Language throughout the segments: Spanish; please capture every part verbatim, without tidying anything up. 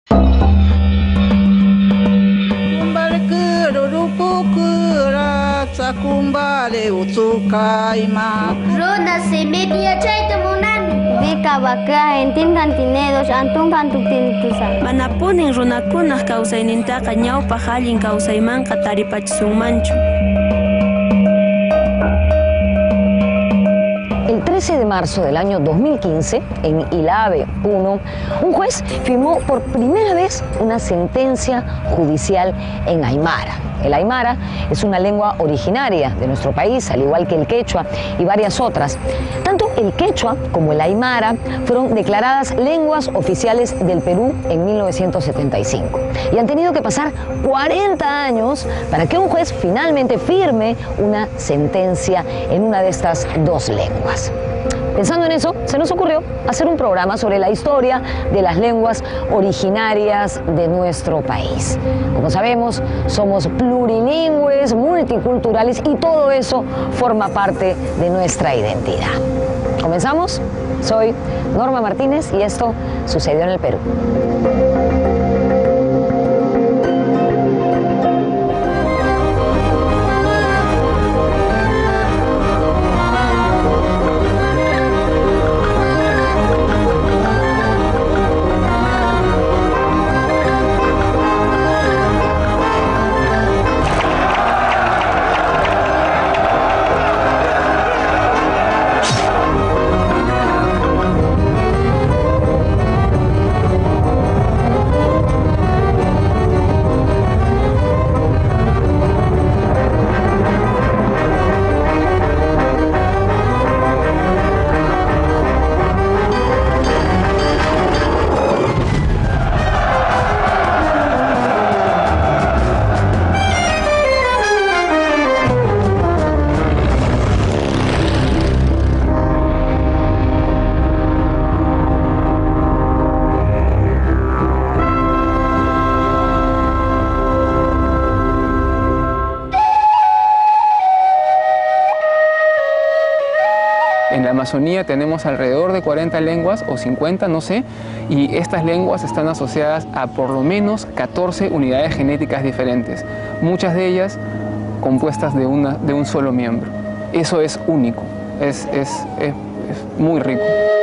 Roda se media chay temunan. Vika baka entin cantinedos antun cantuk tintusa. Manapunin runakunaq kawsaynintaqa ñawpaq allin kawsaymanqa taripachismunmanchu. El trece de marzo del año dos mil quince, en Ilave, Puno, un juez firmó por primera vez una sentencia judicial en aymara. El aymara es una lengua originaria de nuestro país, al igual que el quechua y varias otras. Tanto el quechua como el aymara fueron declaradas lenguas oficiales del Perú en mil novecientos setenta y cinco. Y han tenido que pasar cuarenta años para que un juez finalmente firme una sentencia en una de estas dos lenguas. Pensando en eso, se nos ocurrió hacer un programa sobre la historia de las lenguas originarias de nuestro país. Como sabemos, somos plurilingües, multiculturales y todo eso forma parte de nuestra identidad. ¿Comenzamos? Soy Norma Martínez y esto sucedió en el Perú. En la Amazonía tenemos alrededor de cuarenta lenguas o cincuenta, no sé, y estas lenguas están asociadas a por lo menos catorce unidades genéticas diferentes, muchas de ellas compuestas de, una, de un solo miembro. Eso es único, es, es, es, es muy rico.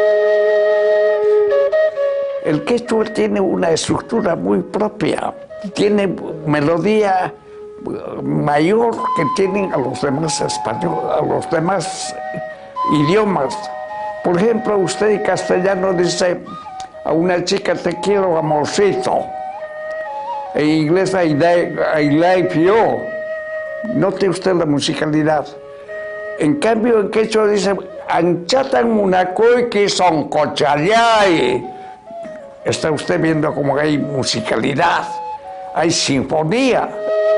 El quechua tiene una estructura muy propia, tiene melodía mayor que tienen a los demás españoles, a los demás idiomas. Por ejemplo, usted en castellano dice a una chica te quiero amorcito. En inglés I like, I like you. Note usted la musicalidad. En cambio en quechua dice anchatan munacoy que son cochayay. Está usted viendo como hay musicalidad, hay sinfonía.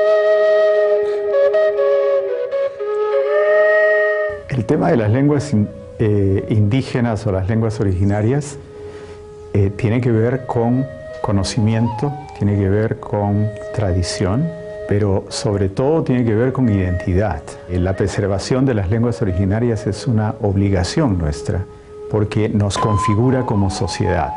El tema de las lenguas eh, indígenas o las lenguas originarias eh, tiene que ver con conocimiento, tiene que ver con tradición, pero sobre todo tiene que ver con identidad. Eh, la preservación de las lenguas originarias es una obligación nuestra porque nos configura como sociedad.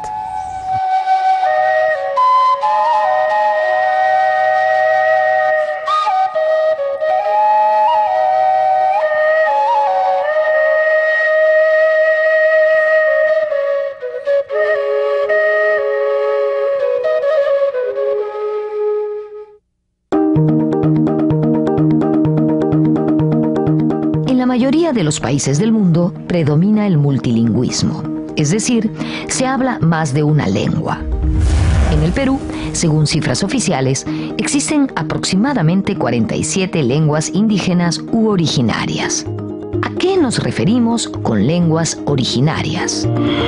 La mayoría de los países del mundo predomina el multilingüismo, es decir, se habla más de una lengua. En el Perú, según cifras oficiales, existen aproximadamente cuarenta y siete lenguas indígenas u originarias. ¿A qué nos referimos con lenguas originarias?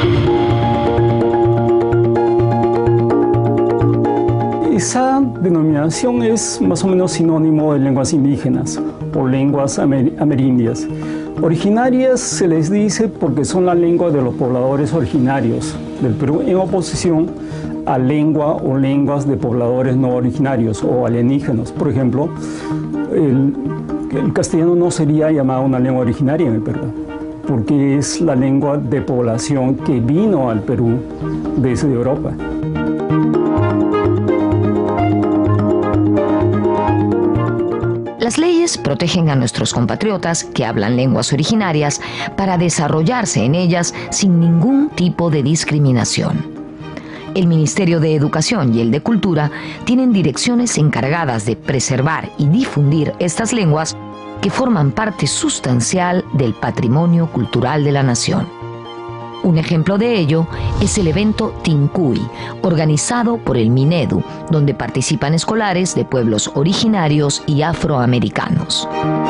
Esa denominación es más o menos sinónimo de lenguas indígenas o lenguas amer amerindias. Originarias se les dice porque son la lengua de los pobladores originarios del Perú, en oposición a lengua o lenguas de pobladores no originarios o alienígenas. Por ejemplo, el, el castellano no sería llamado una lengua originaria en el Perú, porque es la lengua de población que vino al Perú desde Europa. leyes protegen a nuestros compatriotas que hablan lenguas originarias para desarrollarse en ellas sin ningún tipo de discriminación. El Ministerio de Educación y el de Cultura tienen direcciones encargadas de preservar y difundir estas lenguas que forman parte sustancial del patrimonio cultural de la nación. Un ejemplo de ello es el evento Tincuy, organizado por el Minedu, donde participan escolares de pueblos originarios y afroamericanos.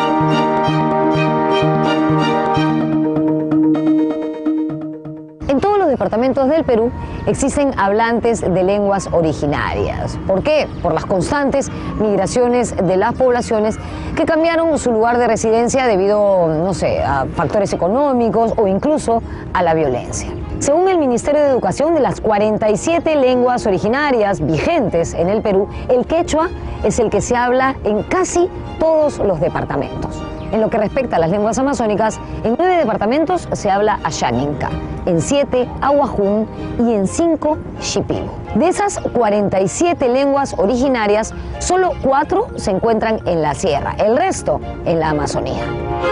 En todos los departamentos del Perú existen hablantes de lenguas originarias. ¿Por qué? Por las constantes migraciones de las poblaciones que cambiaron su lugar de residencia debido, no sé, a factores económicos o incluso a la violencia. Según el Ministerio de Educación, de las cuarenta y siete lenguas originarias vigentes en el Perú, el quechua es el que se habla en casi todos los departamentos. En lo que respecta a las lenguas amazónicas, en nueve departamentos se habla Ashaninka, en siete Ahuajún y en cinco Shipibo. De esas cuarenta y siete lenguas originarias, solo cuatro se encuentran en la sierra, el resto en la Amazonía.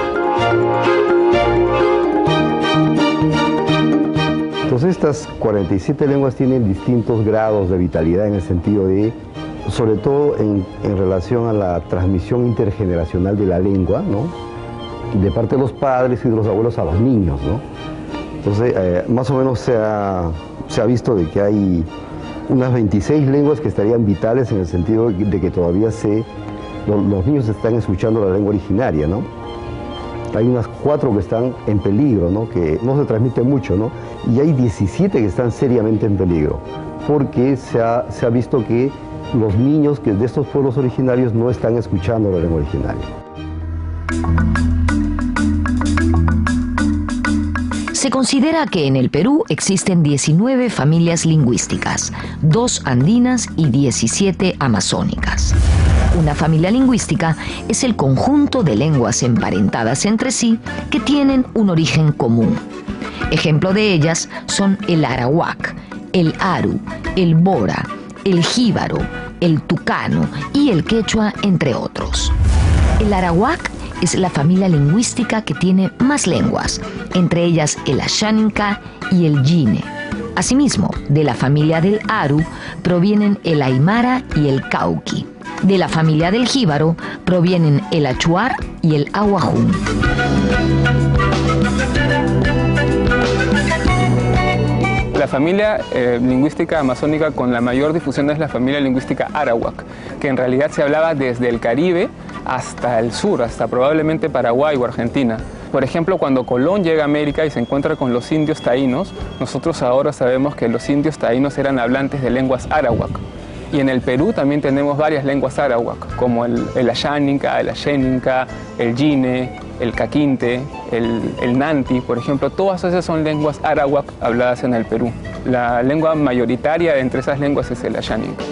Entonces estas cuarenta y siete lenguas tienen distintos grados de vitalidad en el sentido de, sobre todo en, en relación a la transmisión intergeneracional de la lengua, ¿no? De parte de los padres y de los abuelos a los niños, ¿no? Entonces, eh, más o menos se ha, se ha visto de que hay unas veintiséis lenguas que estarían vitales en el sentido de que todavía se, lo, los niños están escuchando la lengua originaria, ¿no? Hay unas cuatro que están en peligro, ¿no? Que no se transmite mucho, ¿no? Y hay diecisiete que están seriamente en peligro, porque se ha, se ha visto que los niños que de estos pueblos originarios no están escuchando la lengua originaria. Se considera que en el Perú existen diecinueve familias lingüísticas, dos andinas y diecisiete amazónicas. Una familia lingüística es el conjunto de lenguas emparentadas entre sí que tienen un origen común. Ejemplo de ellas son el arawak, el aru, el bora, el jíbaro, el tucano y el quechua, entre otros. El arawak es la familia lingüística que tiene más lenguas, entre ellas el ashaninka y el yine. Asimismo, de la familia del aru provienen el aymara y el cauqui. De la familia del jíbaro provienen el achuar y el ahuajún. La familia eh, lingüística amazónica con la mayor difusión es la familia lingüística arawak, que en realidad se hablaba desde el Caribe hasta el sur, hasta probablemente Paraguay o Argentina. Por ejemplo, cuando Colón llega a América y se encuentra con los indios taínos, nosotros ahora sabemos que los indios taínos eran hablantes de lenguas arawak. Y en el Perú también tenemos varias lenguas arawak, como el, el ashaninka, el asheninka, el yine, el caquinte, el, el nanti, por ejemplo. Todas esas son lenguas arawak habladas en el Perú. La lengua mayoritaria entre esas lenguas es el ashaninka.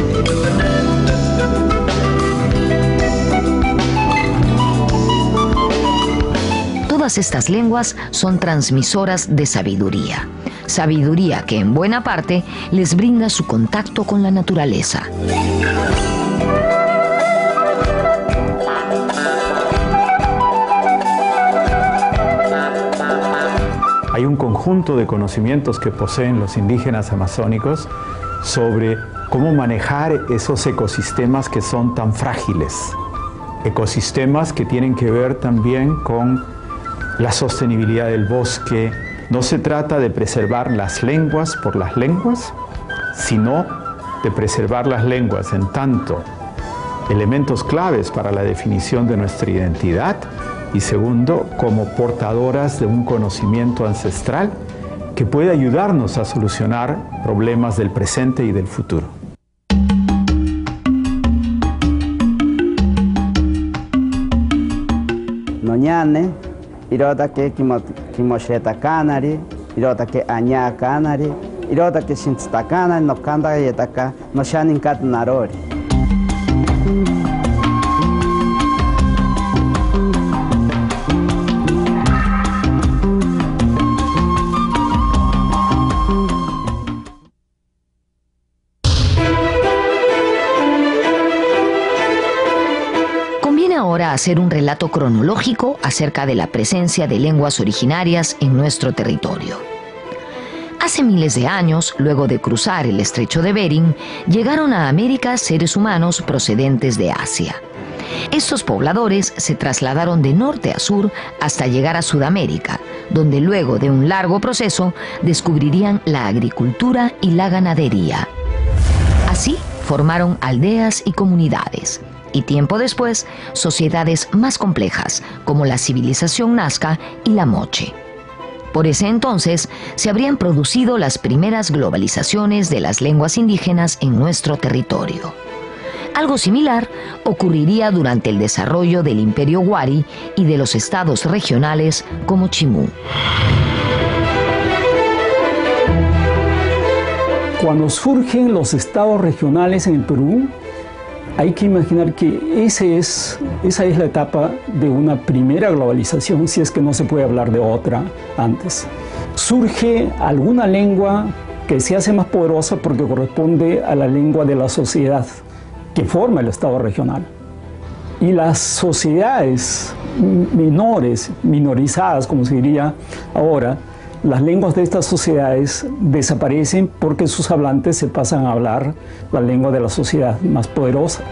Todas estas lenguas son transmisoras de sabiduría. Sabiduría que en buena parte les brinda su contacto con la naturaleza. Hay un conjunto de conocimientos que poseen los indígenas amazónicos sobre cómo manejar esos ecosistemas que son tan frágiles. Ecosistemas que tienen que ver también con la sostenibilidad del bosque. No se trata de preservar las lenguas por las lenguas, sino de preservar las lenguas en tanto elementos claves para la definición de nuestra identidad y segundo, como portadoras de un conocimiento ancestral que puede ayudarnos a solucionar problemas del presente y del futuro. Noñane, irota que kimosheta canari, irota que aña canari, irota que shinsta canari, no canta yetaka, no shanin kat narori. ahora a hacer un relato cronológico acerca de la presencia de lenguas originarias en nuestro territorio. Hace miles de años, luego de cruzar el estrecho de Bering, llegaron a América seres humanos procedentes de Asia. Estos pobladores se trasladaron de norte a sur hasta llegar a Sudamérica, donde luego de un largo proceso descubrirían la agricultura y la ganadería. Así formaron aldeas y comunidades, y tiempo después sociedades más complejas como la civilización Nazca y la Moche. Por ese entonces se habrían producido las primeras globalizaciones de las lenguas indígenas en nuestro territorio. Algo similar ocurriría durante el desarrollo del Imperio Wari y de los estados regionales como Chimú. Cuando surgen los estados regionales en el Perú, hay que imaginar que ese es, esa es la etapa de una primera globalización, si es que no se puede hablar de otra antes. Surge alguna lengua que se hace más poderosa porque corresponde a la lengua de la sociedad que forma el estado regional. Y las sociedades menores, minorizadas, como se diría ahora, las lenguas de estas sociedades desaparecen porque sus hablantes se pasan a hablar la lengua de la sociedad más poderosa.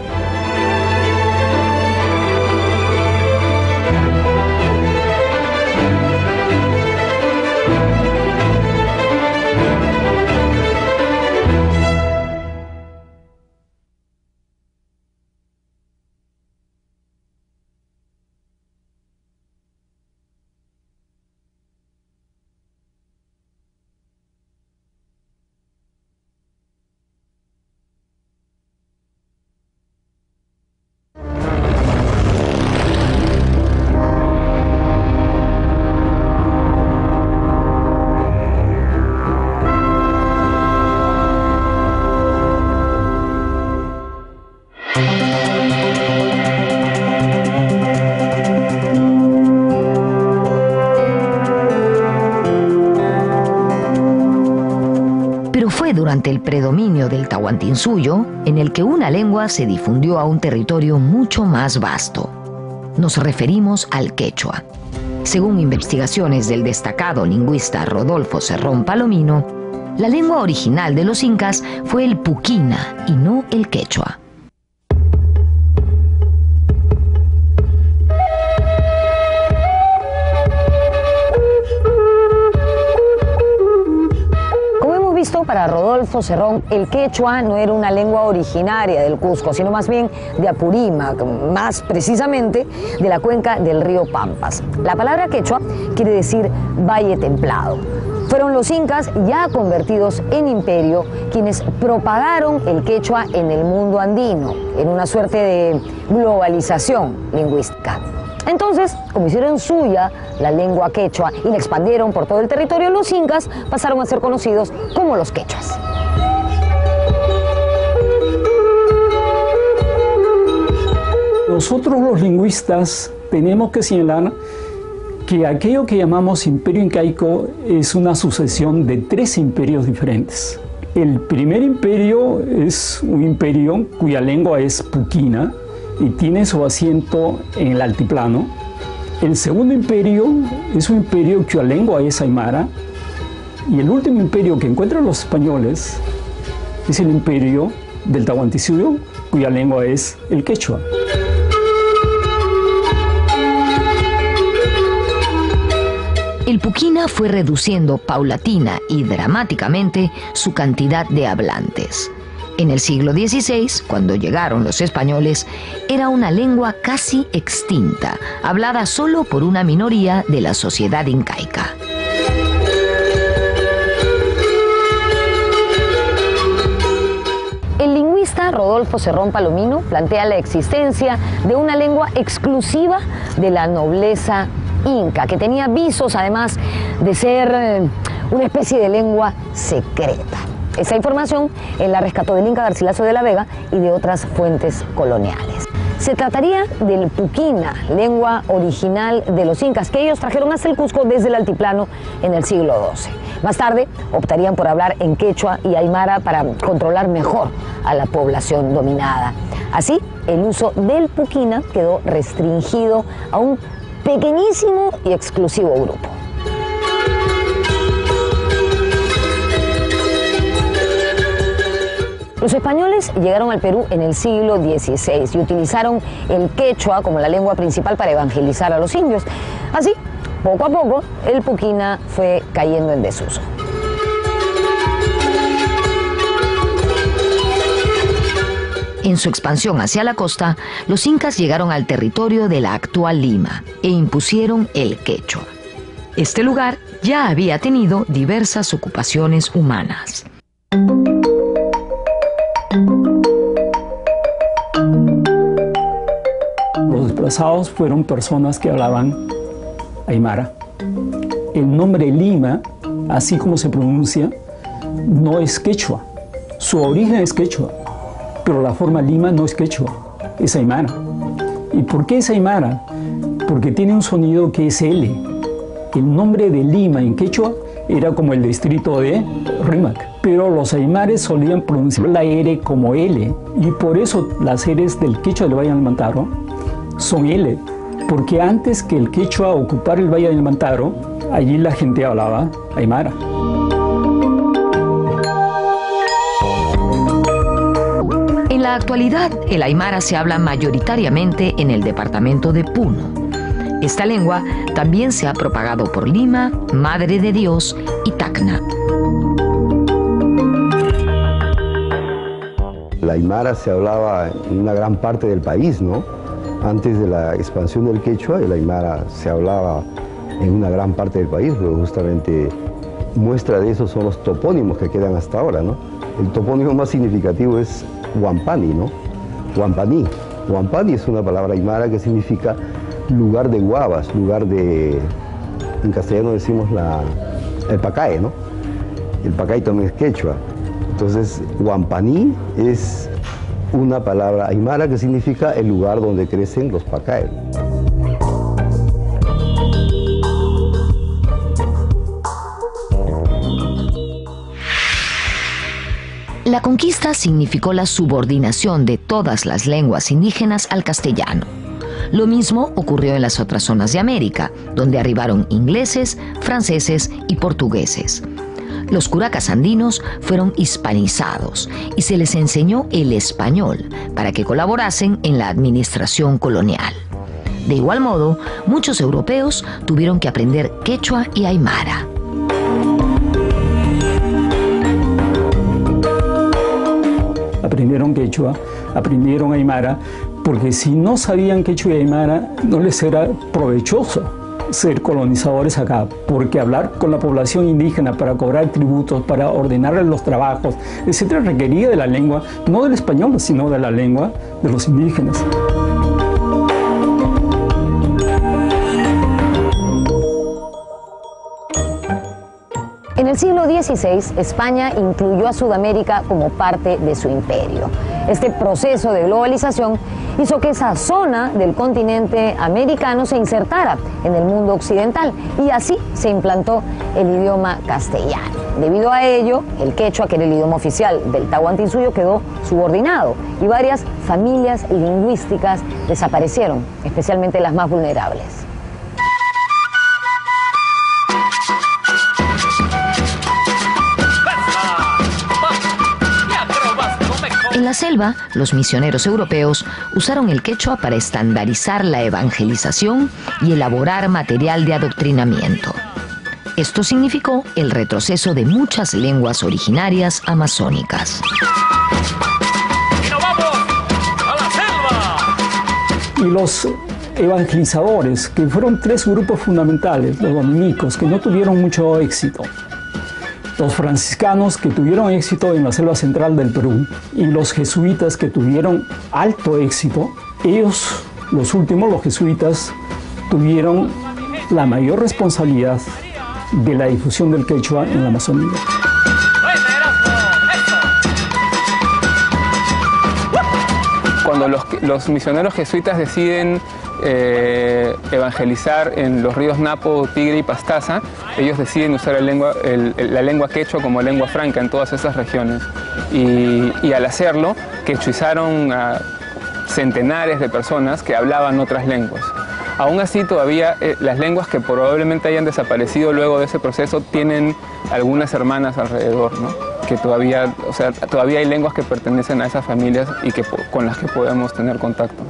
Durante el predominio del Tahuantinsuyo, en el que una lengua se difundió a un territorio mucho más vasto. Nos referimos al quechua. Según investigaciones del destacado lingüista Rodolfo Cerrón Palomino, la lengua original de los incas fue el puquina y no el quechua. Para Rodolfo Cerrón, el quechua no era una lengua originaria del Cusco, sino más bien de Apurímac, más precisamente de la cuenca del río Pampas. La palabra quechua quiere decir valle templado. Fueron los incas, ya convertidos en imperio, quienes propagaron el quechua en el mundo andino, en una suerte de globalización lingüística. Entonces, como hicieron suya la lengua quechua y la expandieron por todo el territorio, los incas pasaron a ser conocidos como los quechuas. Nosotros los lingüistas tenemos que señalar que aquello que llamamos imperio incaico es una sucesión de tres imperios diferentes. El primer imperio es un imperio cuya lengua es puquina y tiene su asiento en el altiplano. El segundo imperio es un imperio cuya lengua es aymara. Y el último imperio que encuentran los españoles es el imperio del Tahuantinsuyo, cuya lengua es el quechua. El puquina fue reduciendo paulatina y dramáticamente su cantidad de hablantes. En el siglo dieciséis, cuando llegaron los españoles, era una lengua casi extinta, hablada solo por una minoría de la sociedad incaica. El lingüista Rodolfo Cerrón Palomino plantea la existencia de una lengua exclusiva de la nobleza inca, que tenía visos además de ser una especie de lengua secreta. Esa información él la rescató del Inca Garcilaso de la Vega y de otras fuentes coloniales. Se trataría del puquina, lengua original de los incas, que ellos trajeron hasta el Cusco desde el altiplano en el siglo doce. Más tarde optarían por hablar en quechua y aymara para controlar mejor a la población dominada. Así, el uso del puquina quedó restringido a un pequeñísimo y exclusivo grupo. Los españoles llegaron al Perú en el siglo dieciséis y utilizaron el quechua como la lengua principal para evangelizar a los indios. Así, poco a poco, el puquina fue cayendo en desuso. En su expansión hacia la costa, los incas llegaron al territorio de la actual Lima e impusieron el quechua. Este lugar ya había tenido diversas ocupaciones humanas. Los desplazados fueron personas que hablaban aymara. El nombre Lima, así como se pronuncia, no es quechua. Su origen es quechua, pero la forma Lima no es quechua, es aymara. ¿Y por qué es aymara? Porque tiene un sonido que es L. El nombre de Lima en quechua era como el distrito de Rímac, pero los aymares solían pronunciar la R como L, y por eso las R's del quechua del Valle del Mantaro son L, porque antes que el quechua ocupara el Valle del Mantaro, allí la gente hablaba aymara. En la actualidad, el aymara se habla mayoritariamente en el departamento de Puno. Esta lengua también se ha propagado por Lima, Madre de Dios y Tacna. La aymara se hablaba en una gran parte del país, ¿no? Antes de la expansión del quechua, el aymara se hablaba en una gran parte del país, pero justamente muestra de eso son los topónimos que quedan hasta ahora, ¿no? El topónimo más significativo es Huampani, ¿no? Huampaní. Huampani es una palabra aymara que significa lugar de guavas, lugar de, en castellano decimos la, el pacae, ¿no? El pacae también es quechua. Entonces, Huampaní es una palabra aymara que significa el lugar donde crecen los pacaes. La conquista significó la subordinación de todas las lenguas indígenas al castellano. Lo mismo ocurrió en las otras zonas de América, donde arribaron ingleses, franceses y portugueses. Los curacas andinos fueron hispanizados y se les enseñó el español para que colaborasen en la administración colonial. De igual modo, muchos europeos tuvieron que aprender quechua y aymara. Aprendieron quechua, aprendieron aymara, porque si no sabían quechua y aymara, no les era provechoso ser colonizadores acá, porque hablar con la población indígena para cobrar tributos, para ordenarles los trabajos, etcétera, requería de la lengua, no del español, sino de la lengua de los indígenas. En el siglo dieciséis, España incluyó a Sudamérica como parte de su imperio. Este proceso de globalización hizo que esa zona del continente americano se insertara en el mundo occidental y así se implantó el idioma castellano. Debido a ello, el quechua, que era el idioma oficial del Tahuantinsuyo, quedó subordinado y varias familias lingüísticas desaparecieron, especialmente las más vulnerables. En la selva, los misioneros europeos usaron el quechua para estandarizar la evangelización y elaborar material de adoctrinamiento. Esto significó el retroceso de muchas lenguas originarias amazónicas. ¡Y nos vamos a la selva! Y los evangelizadores, que fueron tres grupos fundamentales, los dominicos, que no tuvieron mucho éxito. Los franciscanos, que tuvieron éxito en la selva central del Perú, y los jesuitas, que tuvieron alto éxito. Ellos, los últimos, los jesuitas, tuvieron la mayor responsabilidad de la difusión del quechua en la Amazonía. cuando los, los misioneros jesuitas deciden eh, evangelizar en los ríos Napo, Tigre y Pastaza, ellos deciden usar el lengua, el, el, la lengua quechua como lengua franca en todas esas regiones. Y, y al hacerlo, quechuizaron a centenares de personas que hablaban otras lenguas. Aún así, todavía eh, las lenguas que probablemente hayan desaparecido luego de ese proceso tienen algunas hermanas alrededor, ¿no? Que todavía, o sea, todavía hay lenguas que pertenecen a esas familias y que, con las que podemos tener contacto.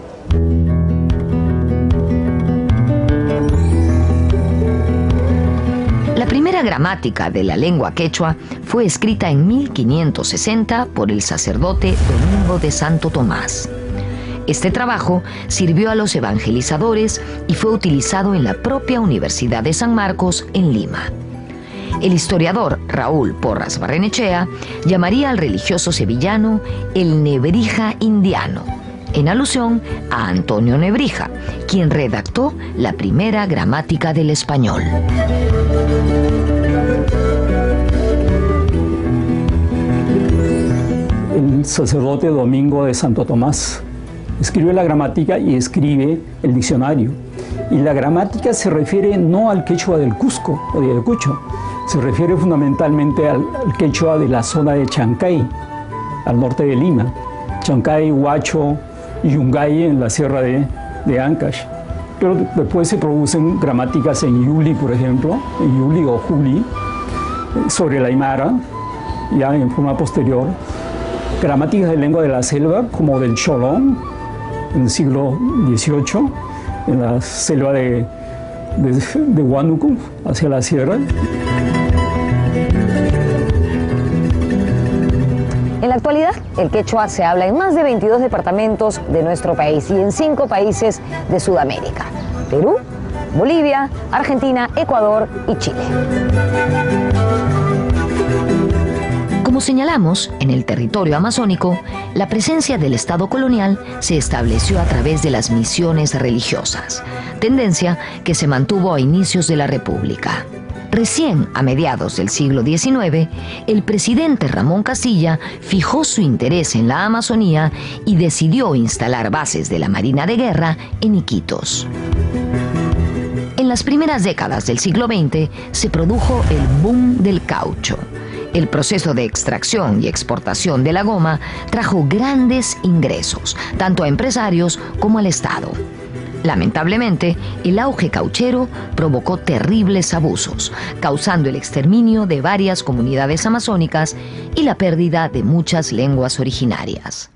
La primera gramática de la lengua quechua fue escrita en mil quinientos sesenta por el sacerdote Domingo de Santo Tomás. Este trabajo sirvió a los evangelizadores y fue utilizado en la propia Universidad de San Marcos en Lima. El historiador Raúl Porras Barrenechea llamaría al religioso sevillano el Nebrija indiano, en alusión a Antonio Nebrija, quien redactó la primera gramática del español. El sacerdote Domingo de Santo Tomás escribe la gramática y escribe el diccionario. Y la gramática se refiere no al quechua del Cusco o de Ayacucho, se refiere fundamentalmente al, al quechua de la zona de Chancay, al norte de Lima. Chancay, Huacho y Yungay en la sierra de, de Ancash. Pero después se producen gramáticas en Yuli, por ejemplo, en Yuli o Juli, sobre el Aymara, ya en forma posterior. Gramáticas de lengua de la selva, como del Cholón, en el siglo dieciocho, en la selva de, de, de Huánuco, hacia la sierra. En la actualidad, el quechua se habla en más de veintidós departamentos de nuestro país y en cinco países de Sudamérica: Perú, Bolivia, Argentina, Ecuador y Chile. Como señalamos, en el territorio amazónico, la presencia del Estado colonial se estableció a través de las misiones religiosas, tendencia que se mantuvo a inicios de la República. Recién, a mediados del siglo diecinueve, el presidente Ramón Castilla fijó su interés en la Amazonía y decidió instalar bases de la Marina de Guerra en Iquitos. En las primeras décadas del siglo veinte se produjo el boom del caucho. El proceso de extracción y exportación de la goma trajo grandes ingresos, tanto a empresarios como al Estado. Lamentablemente, el auge cauchero provocó terribles abusos, causando el exterminio de varias comunidades amazónicas y la pérdida de muchas lenguas originarias.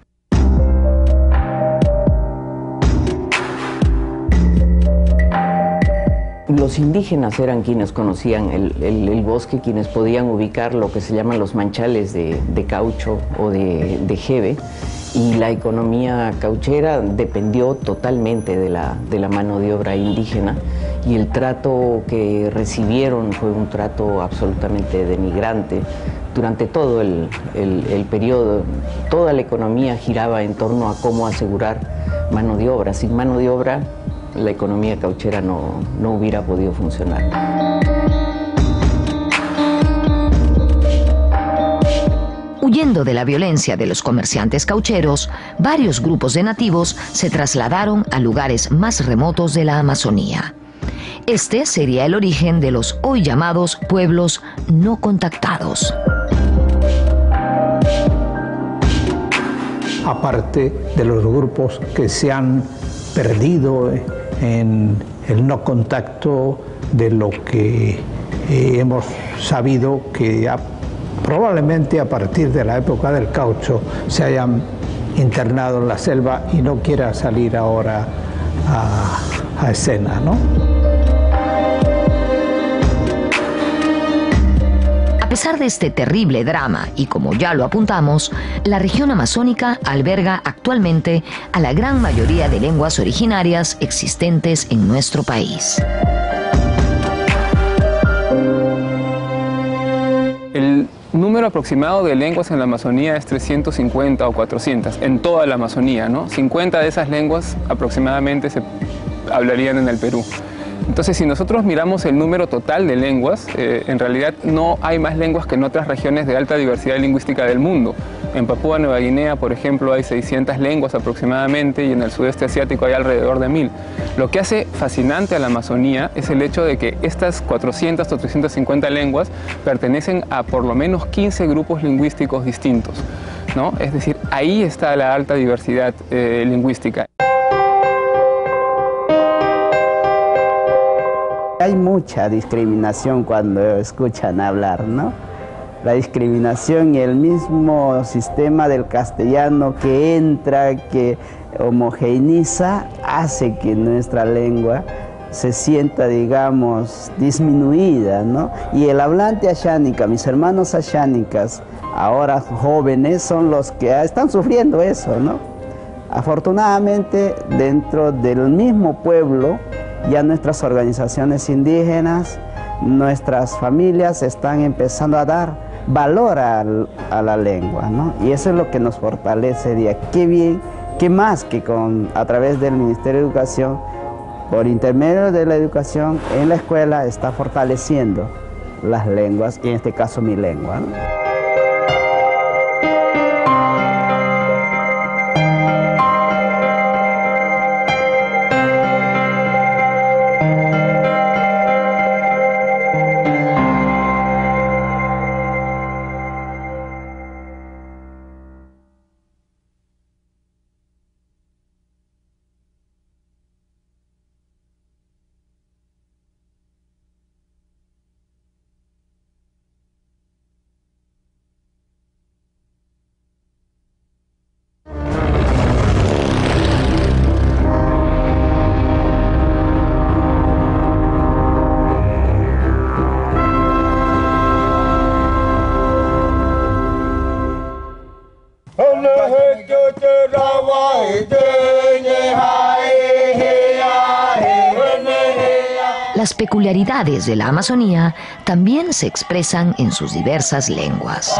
Los indígenas eran quienes conocían el, el, el bosque, quienes podían ubicar lo que se llaman los manchales de, de caucho o de, de jeve, y la economía cauchera dependió totalmente de la, de la mano de obra indígena, y el trato que recibieron fue un trato absolutamente denigrante. Durante todo el, el, el periodo, toda la economía giraba en torno a cómo asegurar mano de obra. Sin mano de obra, la economía cauchera no, no hubiera podido funcionar. Huyendo de la violencia de los comerciantes caucheros, varios grupos de nativos se trasladaron a lugares más remotos de la Amazonía. Este sería el origen de los hoy llamados pueblos no contactados. Aparte de los grupos que se han perdido en el no contacto, de lo que eh, hemos sabido que ha, probablemente a partir de la época del caucho se hayan internado en la selva y no quiera salir ahora a, a escena, ¿no? A pesar de este terrible drama, y como ya lo apuntamos, la región amazónica alberga actualmente a la gran mayoría de lenguas originarias existentes en nuestro país. El número aproximado de lenguas en la Amazonía es trescientas cincuenta o cuatrocientas, en toda la Amazonía, ¿no? cincuenta de esas lenguas aproximadamente se hablarían en el Perú. Entonces, si nosotros miramos el número total de lenguas, eh, en realidad no hay más lenguas que en otras regiones de alta diversidad lingüística del mundo. En Papúa Nueva Guinea, por ejemplo, hay seiscientas lenguas aproximadamente y en el sudeste asiático hay alrededor de mil. Lo que hace fascinante a la Amazonía es el hecho de que estas cuatrocientas o trescientas cincuenta lenguas pertenecen a por lo menos quince grupos lingüísticos distintos, ¿no? Es decir, ahí está la alta diversidad eh, lingüística. Hay mucha discriminación cuando escuchan hablar, ¿no? La discriminación y el mismo sistema del castellano que entra, que homogeneiza, hace que nuestra lengua se sienta, digamos, disminuida, ¿no? Y el hablante ashánica, mis hermanos ashánicas, ahora jóvenes, son los que están sufriendo eso, ¿no? Afortunadamente, dentro del mismo pueblo, ya nuestras organizaciones indígenas, nuestras familias están empezando a dar valor a, a la lengua, ¿no? Y eso es lo que nos fortalece. Día. Qué bien, qué más que con, a través del Ministerio de Educación, por intermedio de la educación en la escuela, está fortaleciendo las lenguas, y en este caso mi lengua, ¿no? Las peculiaridades de la Amazonía también se expresan en sus diversas lenguas.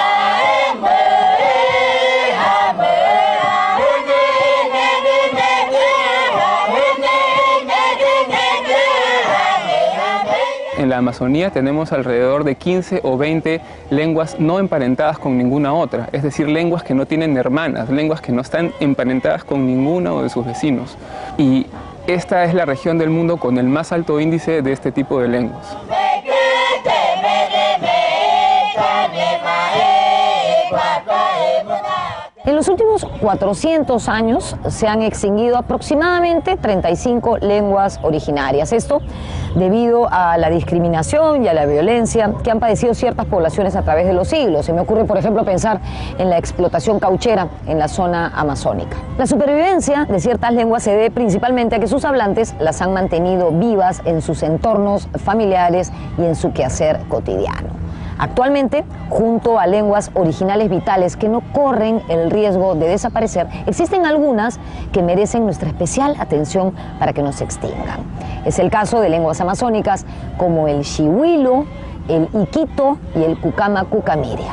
En la Amazonía tenemos alrededor de quince o veinte lenguas no emparentadas con ninguna otra, es decir, lenguas que no tienen hermanas, lenguas que no están emparentadas con ninguno de sus vecinos. Y esta es la región del mundo con el más alto índice de este tipo de lenguas. En los últimos cuatrocientos años se han extinguido aproximadamente treinta y cinco lenguas originarias. Esto debido a la discriminación y a la violencia que han padecido ciertas poblaciones a través de los siglos. Se me ocurre, por ejemplo, pensar en la explotación cauchera en la zona amazónica. La supervivencia de ciertas lenguas se debe principalmente a que sus hablantes las han mantenido vivas en sus entornos familiares y en su quehacer cotidiano. Actualmente, junto a lenguas originales vitales que no corren el riesgo de desaparecer, existen algunas que merecen nuestra especial atención para que no se extingan. Es el caso de lenguas amazónicas como el Xihuilo, el Iquito y el Cucama Cucamiria.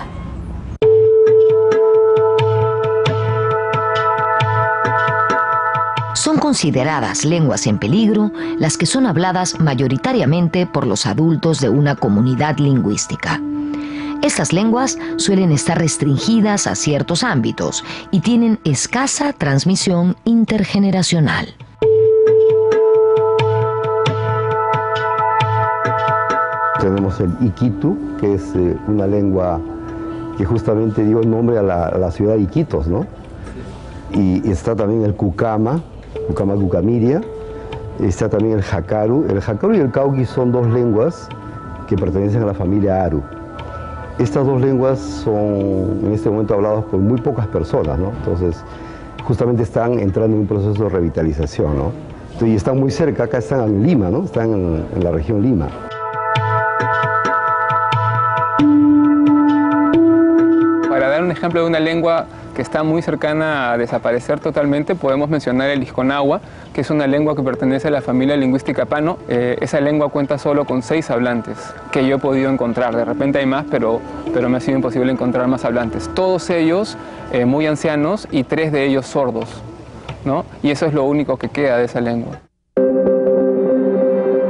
Son consideradas lenguas en peligro las que son habladas mayoritariamente por los adultos de una comunidad lingüística. Estas lenguas suelen estar restringidas a ciertos ámbitos y tienen escasa transmisión intergeneracional. Tenemos el Iquitu, que es eh, una lengua que justamente dio el nombre a la, a la ciudad de Iquitos, ¿no? Y está también el Cucama, Cucama Cucamiria, está también el Jacaru. El Jacaru y el Cauqui son dos lenguas que pertenecen a la familia Aru. Estas dos lenguas son en este momento habladas por muy pocas personas, ¿no? Entonces, justamente están entrando en un proceso de revitalización, ¿no? Entonces, y están muy cerca, acá están en Lima, ¿no? Están en, en la región Lima. Para dar un ejemplo de una lengua que está muy cercana a desaparecer totalmente, podemos mencionar el Isconagua, que es una lengua que pertenece a la familia lingüística Pano. Eh, esa lengua cuenta solo con seis hablantes que yo he podido encontrar. De repente hay más, pero, pero me ha sido imposible encontrar más hablantes. Todos ellos eh, muy ancianos y tres de ellos sordos, ¿no? Y eso es lo único que queda de esa lengua.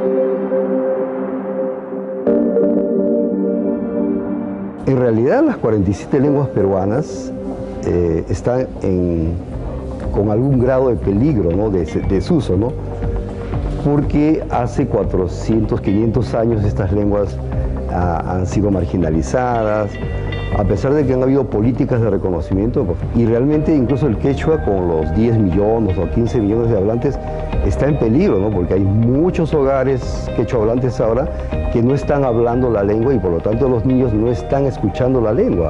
En realidad las cuarenta y siete lenguas peruanas eh, están en, con algún grado de peligro, ¿no? de desuso, ¿no? Porque hace cuatrocientos, quinientos años estas lenguas ah, han sido marginalizadas, a pesar de que han habido políticas de reconocimiento, y realmente incluso el quechua con los diez millones o quince millones de hablantes está en peligro, ¿no? Porque hay muchos hogares quechua hablantes ahora que no están hablando la lengua y por lo tanto los niños no están escuchando la lengua.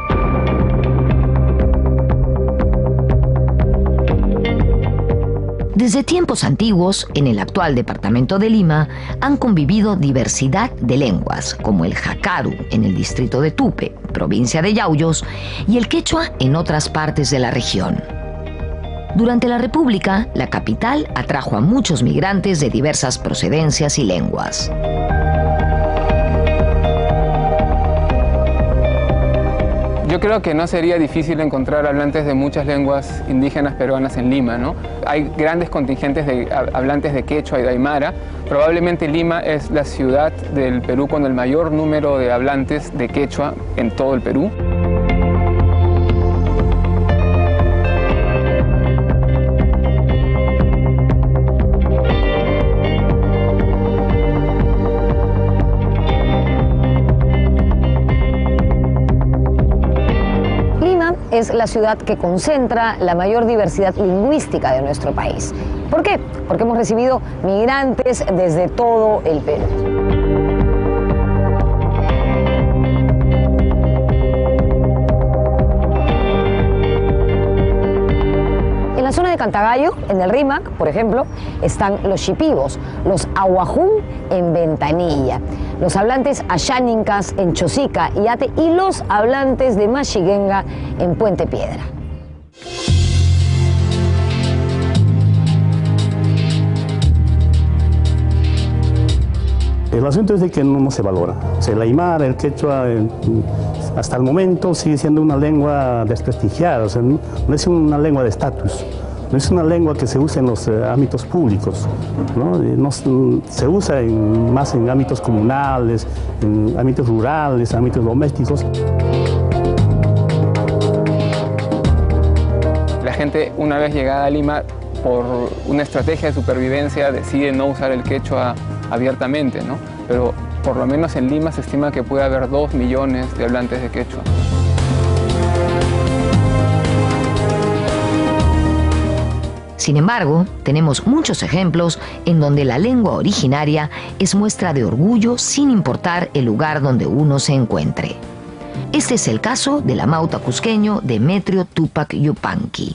Desde tiempos antiguos, en el actual departamento de Lima, han convivido diversidad de lenguas, como el jacaru en el distrito de Tupe, provincia de Yauyos, y el quechua en otras partes de la región. Durante la República, la capital atrajo a muchos migrantes de diversas procedencias y lenguas. Yo creo que no sería difícil encontrar hablantes de muchas lenguas indígenas peruanas en Lima, ¿no? Hay grandes contingentes de hablantes de quechua y de aymara. Probablemente Lima es la ciudad del Perú con el mayor número de hablantes de quechua en todo el Perú. Es la ciudad que concentra la mayor diversidad lingüística de nuestro país. ¿Por qué? Porque hemos recibido migrantes desde todo el Perú. En la zona de Cantagallo, en el Rímac, por ejemplo, están los shipibos, los ahuajún en Ventanilla, los hablantes ayánincas en Chosica y Ate y los hablantes de Mashiguenga en Puente Piedra. El asunto es de que no, no se valora. O sea, el aymara, el quechua, el, hasta el momento sigue siendo una lengua desprestigiada, o sea, no, no es una lengua de estatus. No es una lengua que se usa en los eh, ámbitos públicos, ¿no? No, se usa en, más en ámbitos comunales, en ámbitos rurales, ámbitos domésticos. La gente, una vez llegada a Lima, por una estrategia de supervivencia, decide no usar el quechua abiertamente, ¿no? Pero por lo menos en Lima se estima que puede haber dos millones de hablantes de quechua. Sin embargo, tenemos muchos ejemplos en donde la lengua originaria es muestra de orgullo sin importar el lugar donde uno se encuentre. Este es el caso del amauta cusqueño Demetrio Tupac Yupanqui.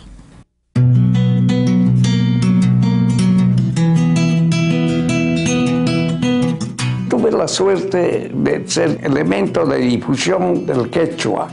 Tuve la suerte de ser elemento de difusión del quechua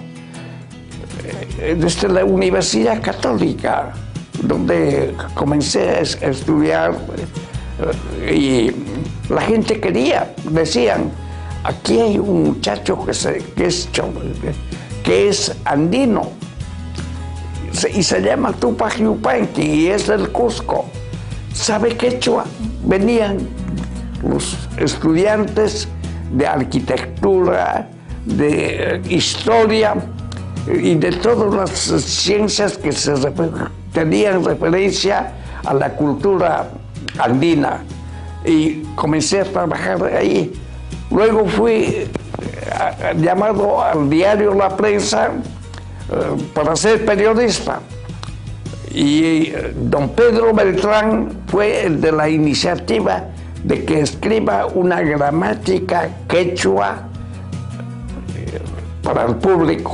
desde la Universidad Católica, donde comencé a estudiar y la gente quería, decían, aquí hay un muchacho que, se, que, es, que es andino y se llama Tupac Yupanqui y es del Cusco, sabe quechua. Venían los estudiantes de arquitectura, de historia y de todas las ciencias que se tenían referencia a la cultura andina, y comencé a trabajar ahí. Luego fui llamado al diario La Prensa uh, para ser periodista, y don Pedro Beltrán fue el de la iniciativa de que escriba una gramática quechua uh, para el público.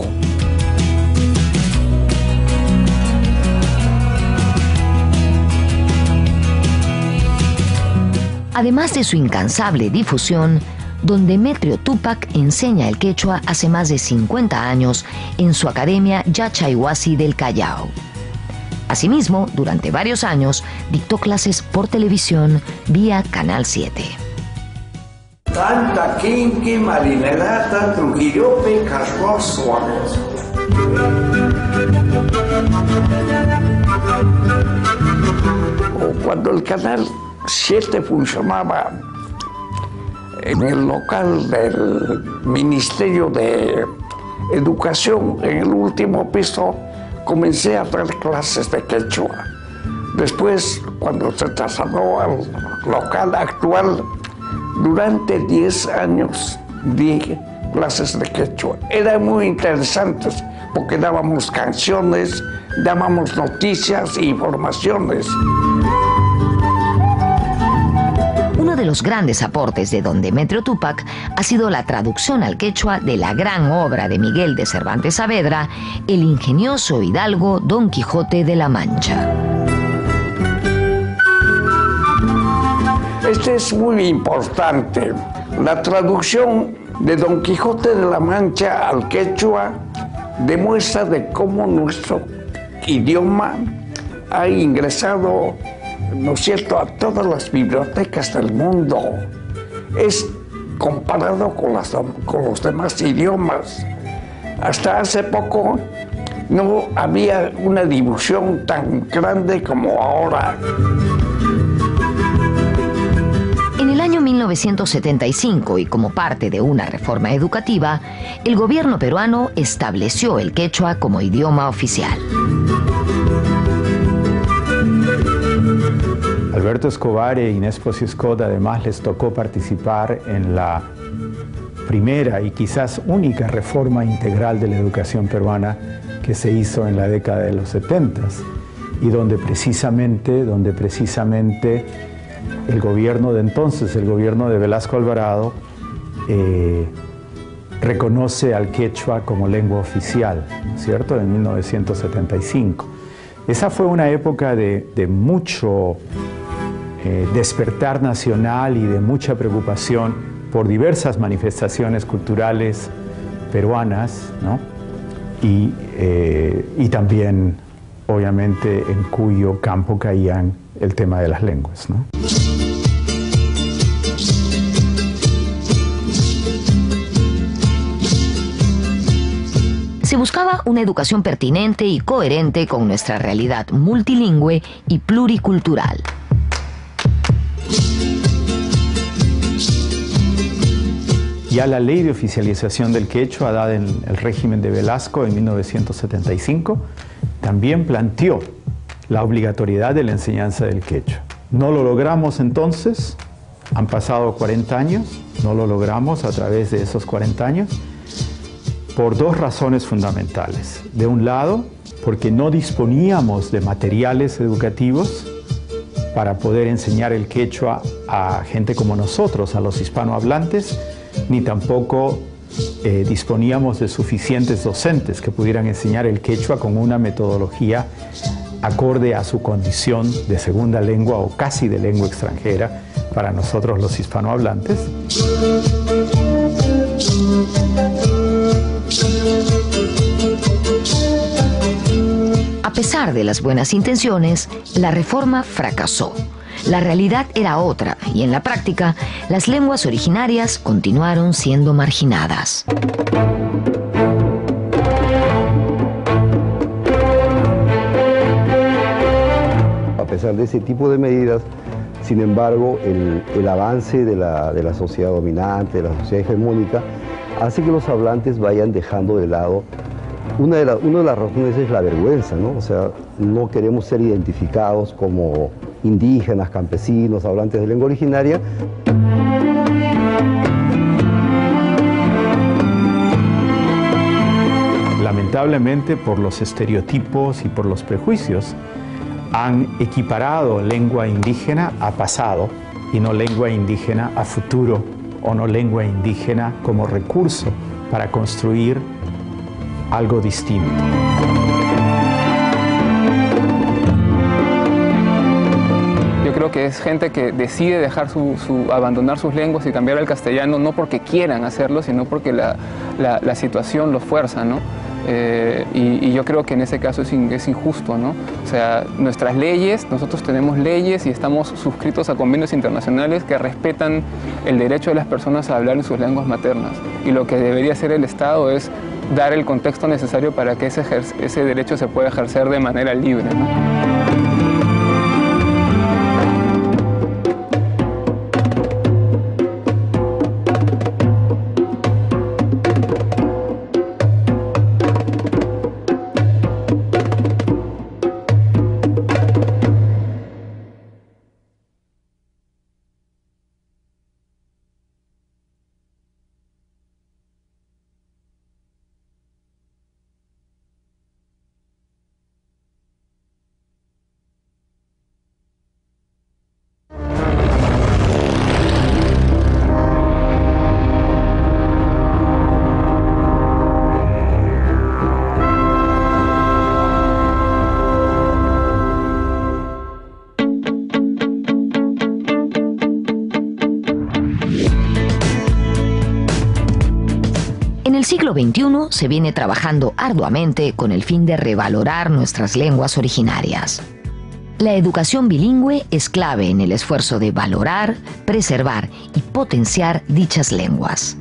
Además de su incansable difusión, don Demetrio Tupac enseña el quechua hace más de cincuenta años en su academia Yachayhuasi del Callao. Asimismo, durante varios años, dictó clases por televisión vía Canal siete. Tanta quinqui, marinelata, trujillope, cascos suaves. Cuando el Canal siete funcionaba en el local del Ministerio de educación, en el último piso, comencé a dar clases de quechua. Después, cuando se trasladó al local actual, durante diez años di clases de quechua. Eran muy interesantes porque dábamos canciones, dábamos noticias e informaciones. Uno de los grandes aportes de don Demetrio Tupac ha sido la traducción al quechua de la gran obra de Miguel de Cervantes Saavedra, el ingenioso hidalgo Don Quijote de la Mancha. Este es muy importante. La traducción de Don Quijote de la Mancha al quechua demuestra de cómo nuestro idioma ha ingresado, ¿no es cierto?, a todas las bibliotecas del mundo. Es comparado con, las, con los demás idiomas. Hasta hace poco no había una difusión tan grande como ahora. En el año mil novecientos setenta y cinco, y como parte de una reforma educativa, el gobierno peruano estableció el quechua como idioma oficial. Alberto Escobar e Inés Pocioscot además les tocó participar en la primera y quizás única reforma integral de la educación peruana que se hizo en la década de los setentas, y donde precisamente, donde precisamente el gobierno de entonces, el gobierno de Velasco Alvarado, eh, reconoce al quechua como lengua oficial, ¿cierto?, en mil novecientos setenta y cinco. Esa fue una época de, de mucho eh, despertar nacional y de mucha preocupación por diversas manifestaciones culturales peruanas, ¿no? y, eh, y también, obviamente, en cuyo campo caían el tema de las lenguas, ¿no? Se buscaba una educación pertinente y coherente con nuestra realidad multilingüe y pluricultural. Ya la ley de oficialización del quechua, dada en el régimen de Velasco en mil novecientos setenta y cinco, también planteó la obligatoriedad de la enseñanza del quechua. No lo logramos entonces, han pasado cuarenta años, no lo logramos a través de esos cuarenta años, por dos razones fundamentales. De un lado, porque no disponíamos de materiales educativos para poder enseñar el quechua a gente como nosotros, a los hispanohablantes, ni tampoco eh, disponíamos de suficientes docentes que pudieran enseñar el quechua con una metodología acorde a su condición de segunda lengua o casi de lengua extranjera para nosotros los hispanohablantes. A pesar de las buenas intenciones, la reforma fracasó. La realidad era otra y en la práctica, las lenguas originarias continuaron siendo marginadas. A pesar de ese tipo de medidas, sin embargo, el, el avance de la, de la sociedad dominante, de la sociedad hegemónica, hace que los hablantes vayan dejando de lado. Una de, la, una de las razones es la vergüenza, ¿no? O sea, no queremos ser identificados como indígenas, campesinos, hablantes de lengua originaria. Lamentablemente, por los estereotipos y por los prejuicios, han equiparado lengua indígena a pasado y no lengua indígena a futuro, o no lengua indígena como recurso para construir algo distinto. Yo creo que es gente que decide dejar su, su, abandonar sus lenguas y cambiar al castellano no porque quieran hacerlo, sino porque la, la, la situación los fuerza, ¿no? Eh, y, y yo creo que en ese caso es, in, es injusto, ¿no? O sea, nuestras leyes, nosotros tenemos leyes y estamos suscritos a convenios internacionales que respetan el derecho de las personas a hablar en sus lenguas maternas. Y lo que debería hacer el Estado es dar el contexto necesario para que ese, ese derecho se pueda ejercer de manera libre, ¿no? siglo veintiuno se viene trabajando arduamente con el fin de revalorar nuestras lenguas originarias. La educación bilingüe es clave en el esfuerzo de valorar, preservar y potenciar dichas lenguas.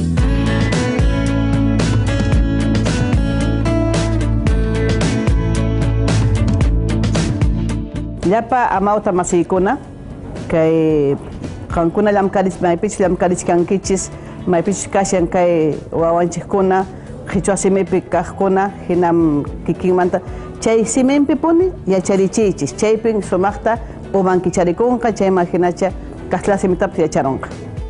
Llapa amauta masikuna, kay kankuna lam kadis maipich lam kadis kankichis, maipich kasyan kay wawanchikuna, Qichwa simepi kaqkuna hinam kikimanta chay simenpi puni yacharichichis chaypin sumaqta uman kicharikunqa chay imaginacha kaqla simitapi yacharonqa.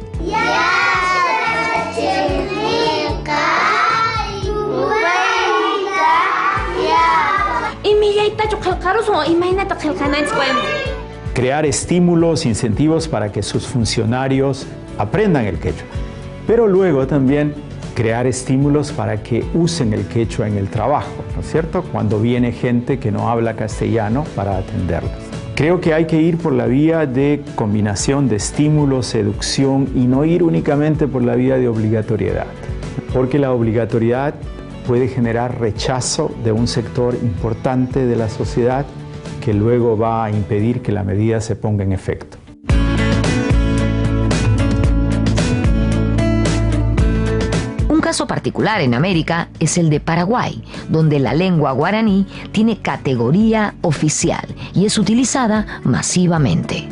Crear estímulos, incentivos para que sus funcionarios aprendan el quechua, pero luego también crear estímulos para que usen el quechua en el trabajo, ¿no es cierto? Cuando viene gente que no habla castellano para atenderlos. Creo que hay que ir por la vía de combinación de estímulos, seducción y no ir únicamente por la vía de obligatoriedad, porque la obligatoriedad puede generar rechazo de un sector importante de la sociedad que luego va a impedir que la medida se ponga en efecto. Un caso particular en América es el de Paraguay, donde la lengua guaraní tiene categoría oficial y es utilizada masivamente.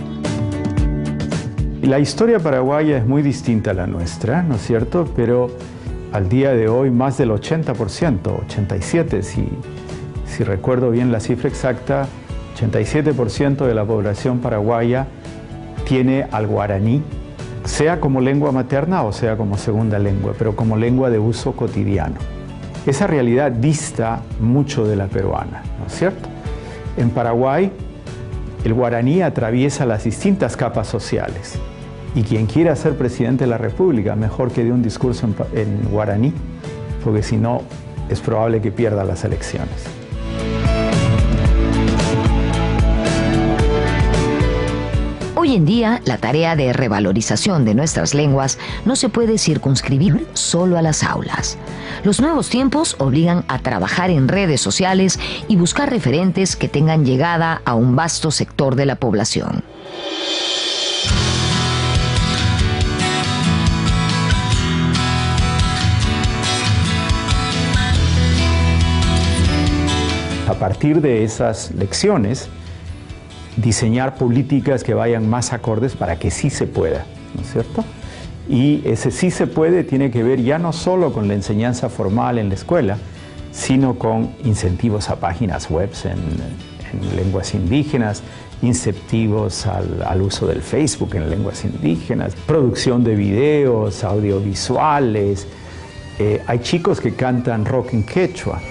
La historia paraguaya es muy distinta a la nuestra, ¿no es cierto? Pero al día de hoy más del ochenta por ciento, ochenta y siete por ciento, si, si recuerdo bien la cifra exacta, ochenta y siete por ciento de la población paraguaya tiene al guaraní, sea como lengua materna o sea como segunda lengua, pero como lengua de uso cotidiano. Esa realidad dista mucho de la peruana, ¿no es cierto? En Paraguay, el guaraní atraviesa las distintas capas sociales y quien quiera ser presidente de la República, mejor que dé un discurso en, en guaraní, porque si no, es probable que pierda las elecciones. Hoy en día, la tarea de revalorización de nuestras lenguas no se puede circunscribir solo a las aulas. Los nuevos tiempos obligan a trabajar en redes sociales y buscar referentes que tengan llegada a un vasto sector de la población. A partir de esas lecciones, diseñar políticas que vayan más acordes para que sí se pueda, ¿no es cierto? Y ese sí se puede tiene que ver ya no solo con la enseñanza formal en la escuela, sino con incentivos a páginas web en, en lenguas indígenas, incentivos al, al uso del Facebook en lenguas indígenas, producción de videos, audiovisuales. Eh, hay chicos que cantan rock en quechua.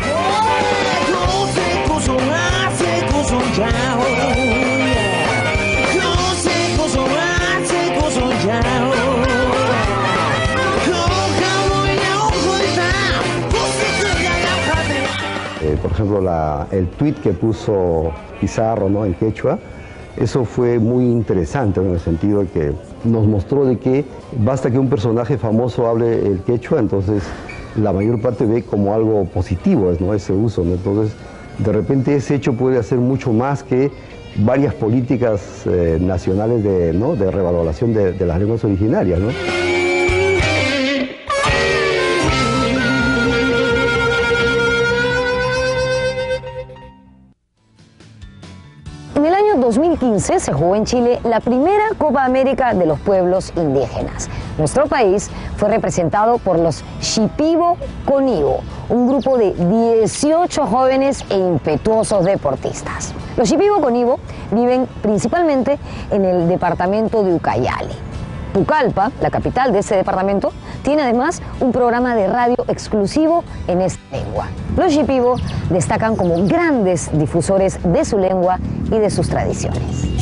Eh, por ejemplo, la, el tweet que puso Pizarro, ¿no?, en quechua, eso fue muy interesante, ¿no?, en el sentido de que nos mostró de que basta que un personaje famoso hable el quechua, entonces la mayor parte ve como algo positivo, ¿no?, ese uso, ¿no? Entonces, de repente ese hecho puede hacer mucho más que varias políticas eh, nacionales de, ¿no?, de revaloración de, de las lenguas originarias, ¿no? En el año dos mil quince se jugó en Chile la primera Copa América de los pueblos indígenas. Nuestro país fue representado por los Shipibo Conibo, un grupo de dieciocho jóvenes e impetuosos deportistas. Los Shipibo Conibo viven principalmente en el departamento de Ucayali. Pucallpa, la capital de ese departamento, tiene además un programa de radio exclusivo en esta lengua. Los Shipibo destacan como grandes difusores de su lengua y de sus tradiciones.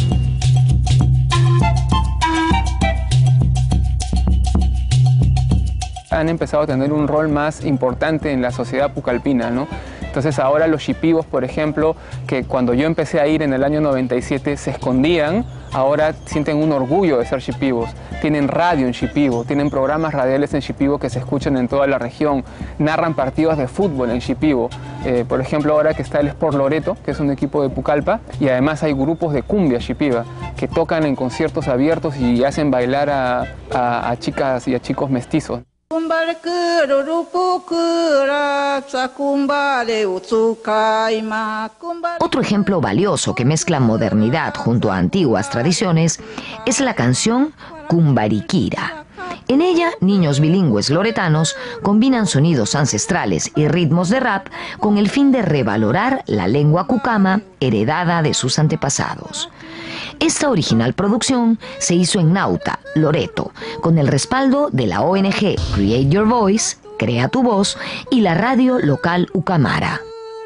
Han empezado a tener un rol más importante en la sociedad pucallpina, ¿no? Entonces ahora los shipibos, por ejemplo, que cuando yo empecé a ir en el año noventa y siete se escondían ahora sienten un orgullo de ser shipibos. Tienen radio en Shipibo, tienen programas radiales en Shipibo que se escuchan en toda la región, narran partidos de fútbol en Shipibo. Eh, por ejemplo, ahora que está el Sport Loreto, que es un equipo de Pucallpa, y además hay grupos de cumbia shipiba que tocan en conciertos abiertos y hacen bailar a, a, a chicas y a chicos mestizos. Otro ejemplo valioso que mezcla modernidad junto a antiguas tradiciones es la canción Cumbariquira. En ella, niños bilingües loretanos combinan sonidos ancestrales y ritmos de rap con el fin de revalorar la lengua cucama heredada de sus antepasados. Esta original producción se hizo en Nauta, Loreto, con el respaldo de la O N G Create Your Voice, Crea tu Voz, y la radio local Ucamara.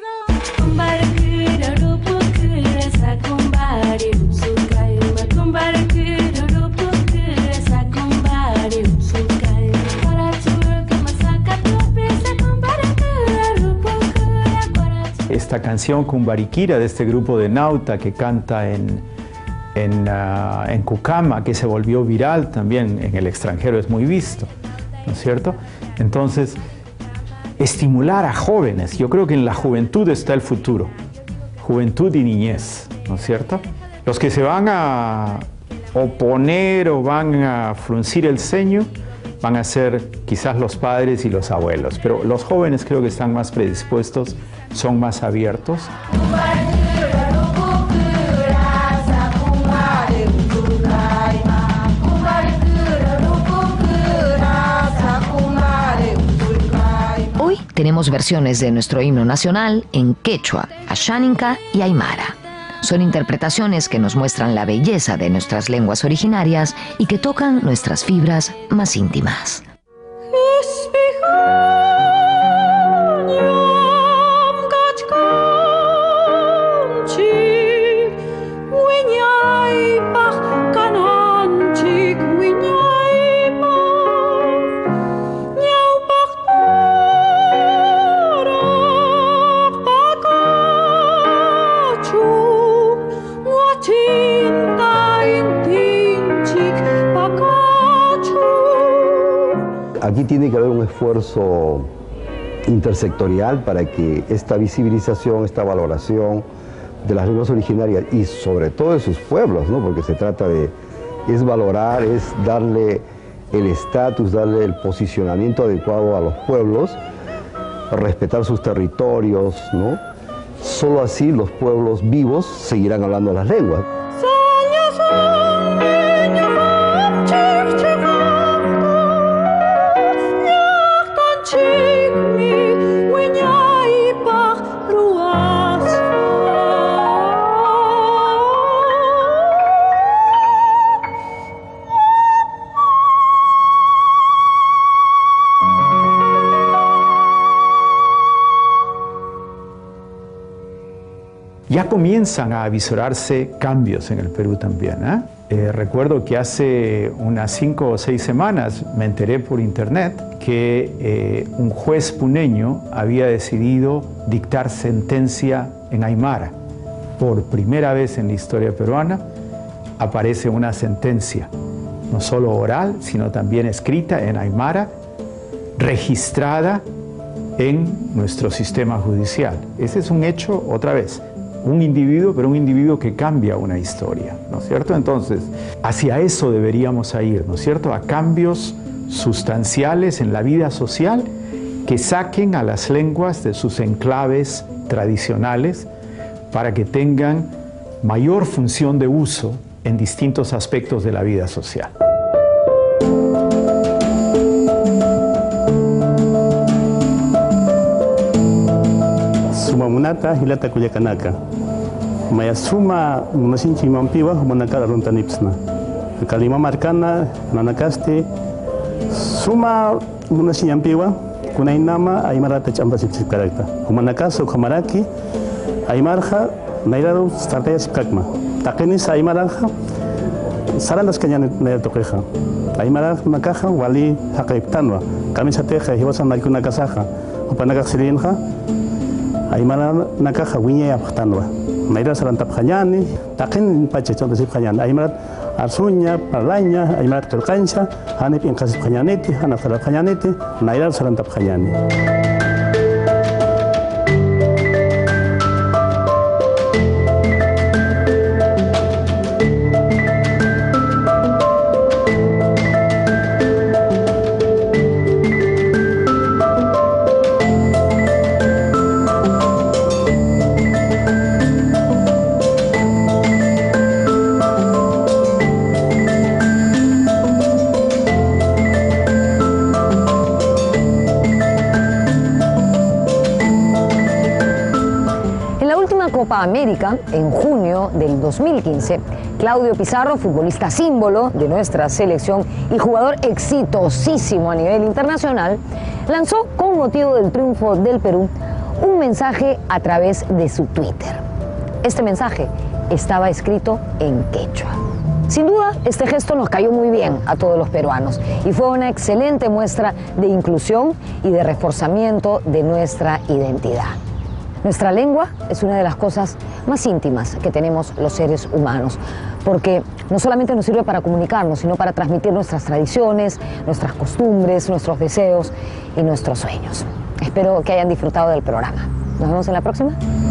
Esta canción Cumbariquira de este grupo de Nauta que canta en, en, uh, en Cucama, que se volvió viral también en el extranjero, es muy visto, ¿no es cierto? Entonces, estimular a jóvenes, yo creo que en la juventud está el futuro, juventud y niñez, ¿no es cierto? Los que se van a oponer o van a fruncir el ceño van a ser quizás los padres y los abuelos, pero los jóvenes creo que están más predispuestos, son más abiertos. Hoy tenemos versiones de nuestro himno nacional en quechua, ashaninka y aymara. Son interpretaciones que nos muestran la belleza de nuestras lenguas originarias y que tocan nuestras fibras más íntimas. Aquí tiene que haber un esfuerzo intersectorial para que esta visibilización, esta valoración de las lenguas originarias y sobre todo de sus pueblos, ¿no? Porque se trata de, es valorar, es darle el estatus, darle el posicionamiento adecuado a los pueblos, respetar sus territorios, ¿no? Solo así los pueblos vivos seguirán hablando las lenguas. Ya comienzan a avisorarse cambios en el Perú también, ¿eh? Eh, recuerdo que hace unas cinco o seis semanas me enteré por internet que eh, un juez puneño había decidido dictar sentencia en aymara. Por primera vez en la historia peruana aparece una sentencia, no solo oral, sino también escrita en aymara, registrada en nuestro sistema judicial. Ese es un hecho, otra vez, un individuo, pero un individuo que cambia una historia, ¿no es cierto? Entonces, hacia eso deberíamos ir, ¿no es cierto? A cambios sustanciales en la vida social que saquen a las lenguas de sus enclaves tradicionales para que tengan mayor función de uso en distintos aspectos de la vida social. Sumamunata hilata kuyakanaka. Maya suma munasinchi mampiwa humanakara runtanipsna. Kalima marcana nanakaste suma munasinampiwa kunainama aymarata chambasipsikarakta. Humanakaso kamaraki aymarja nairado startayas kakma. Takenis aymaranja saranas kanyan nair tokeja. Aymaraj nakaja wali hakaiptanwa. Kamisa teja hiwasan narikuna kasaja. Upanakak sirinja aymara nakaja wiña yaptanwa. Naira sarantap khanyani, takin pache chonto sip khanyani. Aymarat arsunya, parlanya, aymarat kelkancha, hanip in kasip khanyaneti, hanap sarap khanyaneti, naira sarantap khanyani. Copa América, en junio del dos mil quince, Claudio Pizarro, futbolista símbolo de nuestra selección y jugador exitosísimo a nivel internacional, lanzó con motivo del triunfo del Perú un mensaje a través de su Twitter. Este mensaje estaba escrito en quechua. Sin duda, este gesto nos cayó muy bien a todos los peruanos y fue una excelente muestra de inclusión y de reforzamiento de nuestra identidad. Nuestra lengua es una de las cosas más íntimas que tenemos los seres humanos, porque no solamente nos sirve para comunicarnos, sino para transmitir nuestras tradiciones, nuestras costumbres, nuestros deseos y nuestros sueños. Espero que hayan disfrutado del programa. Nos vemos en la próxima.